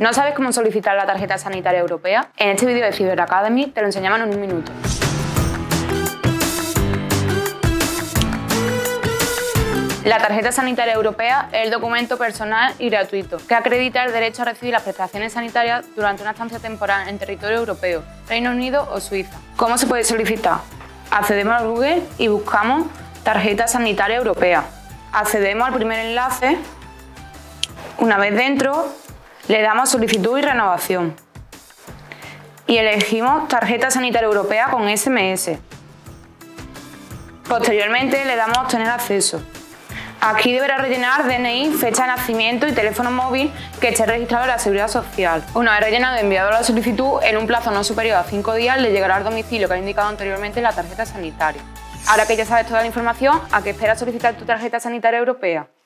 ¿No sabes cómo solicitar la tarjeta sanitaria europea? En este vídeo de Cyber Academy te lo enseñamos en un minuto. La tarjeta sanitaria europea es el documento personal y gratuito que acredita el derecho a recibir las prestaciones sanitarias durante una estancia temporal en territorio europeo, Reino Unido o Suiza. ¿Cómo se puede solicitar? Accedemos a Google y buscamos tarjeta sanitaria europea. Accedemos al primer enlace. Una vez dentro, le damos solicitud y renovación. Y elegimos tarjeta sanitaria europea con SMS. Posteriormente le damos a obtener acceso. Aquí deberá rellenar DNI, fecha de nacimiento y teléfono móvil que esté registrado en la Seguridad Social. Una vez rellenado y enviado la solicitud, en un plazo no superior a 5 días le llegará al domicilio que ha indicado anteriormente en la tarjeta sanitaria. Ahora que ya sabes toda la información, ¿a qué esperas solicitar tu tarjeta sanitaria europea?